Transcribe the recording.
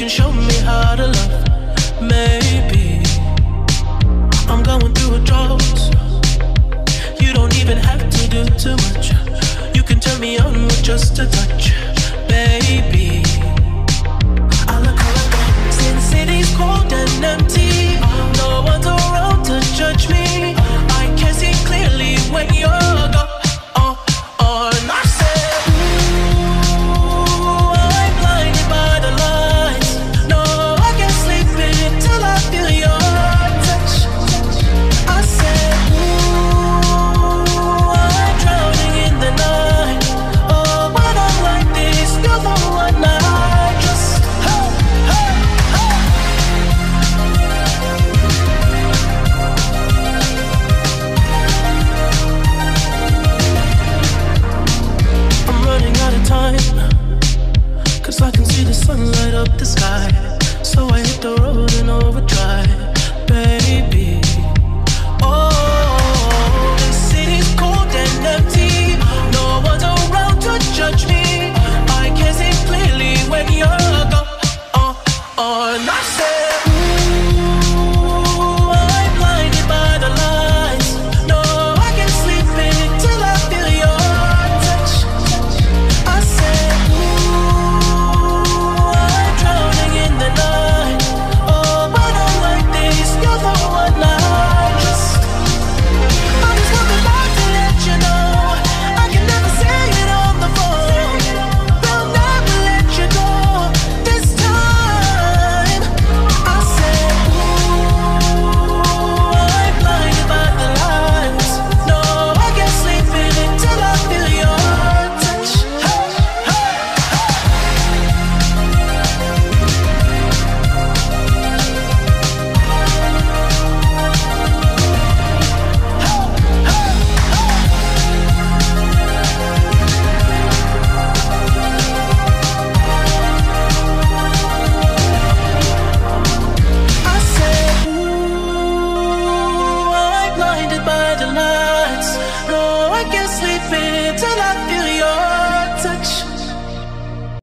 can show me how to love. Maybe I'm going through a drought. You don't even have to do too much. You can turn me on with just a touch, baby. I look around, since city's cold and empty, no one's around to judge me. I can see clearly when you're gone. And I said, ooh, I'm blinded by the lights. No, I can't sleep until I feel your touch. I said, ooh, I'm drowning in the night. Oh, when I'm like this, you're the one I trust. Hey, hey, hey. I'm running out of time, 'cause I can see the sun light up the sky. So I hit the road in overdrive, baby. Oh, the city's cold and empty. No one's around to judge me.